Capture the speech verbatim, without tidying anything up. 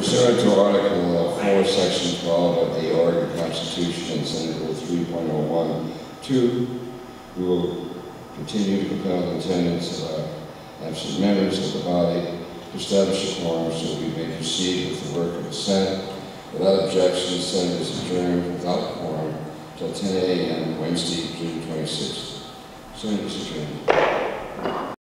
Pursuant to Article uh, four, Section twelve of the Oregon Constitution and Senate Rule three point oh one two, we will continue to compel the attendance of our absent members of the body to establish a quorum so we may proceed with the work of the Senate. Without objection, the Senate is adjourned without quorum until ten A M Wednesday, June twenty-sixth. Senate is adjourned.